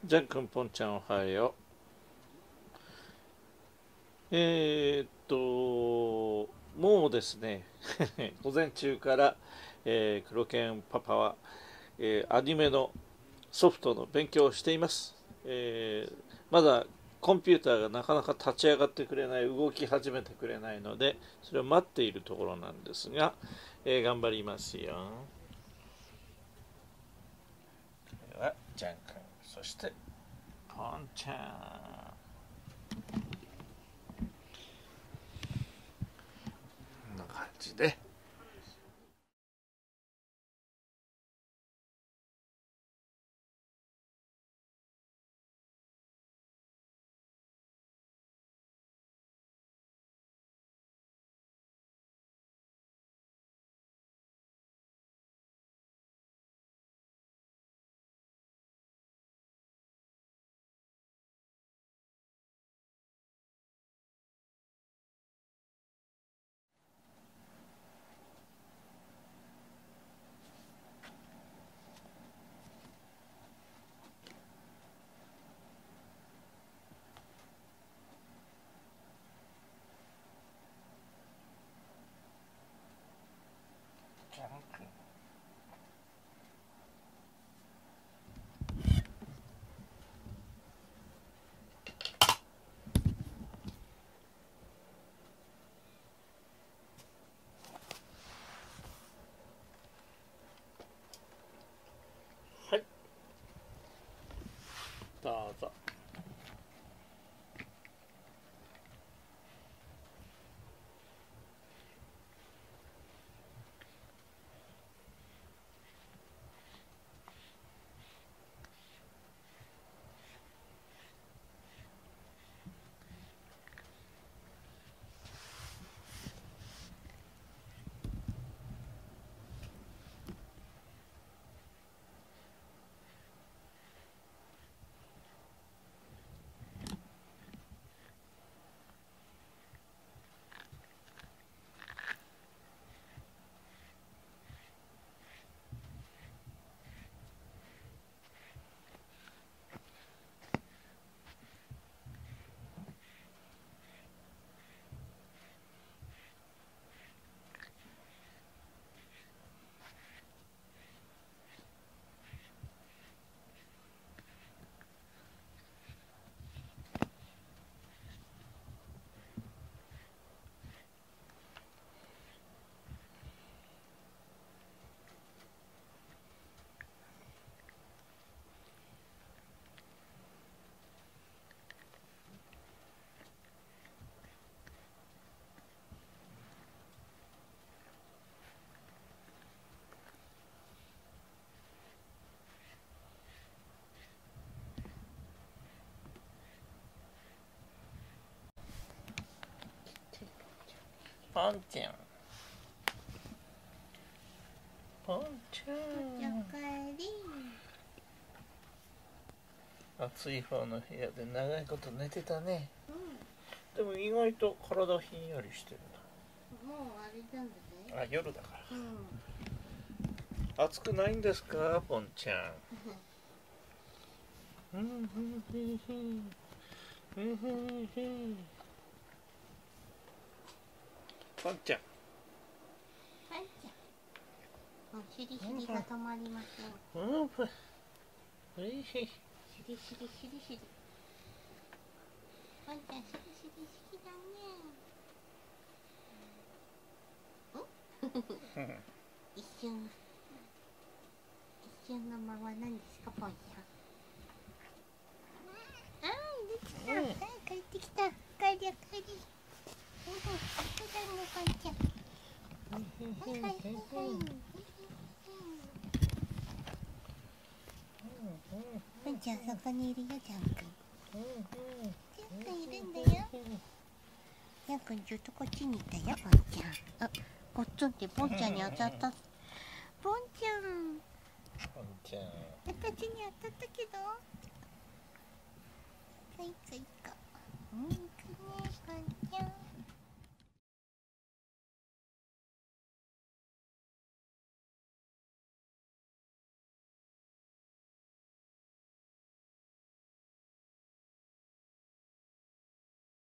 ジャン君、ポンちゃん、おはよう。もうですね、午前中から、黒犬パパは、アニメのソフトの勉強をしています。まだコンピューターがなかなか立ち上がってくれない、動き始めてくれないので、それを待っているところなんですが、頑張りますよ。これはジャン君、そしてポンちゃん。こんな感じで。ジャン君。はい、どうぞ。ポンちゃん。ポンちゃん。 おかえり。 暑い方の部屋で長いこと寝てたね。 うでも意外と体ひんやりしてるん、もうあれなんだな。 ね。 あ、夜だかうん。 ら。暑くないんですか、ポンちゃん。ふんふんふんふん。ふんふんふん。ポンちゃん。 はい、じゃあ。もうしりしりが止まりません。 うん、おいしい。 しりしりしりしり。ワンちゃんしりしりしりだね。ん？一瞬の間は何ですか、ポンちゃん。あー、出てきた。帰ってきた。帰り。そうだね、ポンちゃん。はい。ポンちゃん、そこにいるよ、ジャン君。ジャン君いるんだよ。ジャン君、ずっとこっちにいたよ、ポンちゃん。あ、ポッツンってポンちゃんに当たった。ポンちゃん。 ポンちゃん。 私に当たったけど、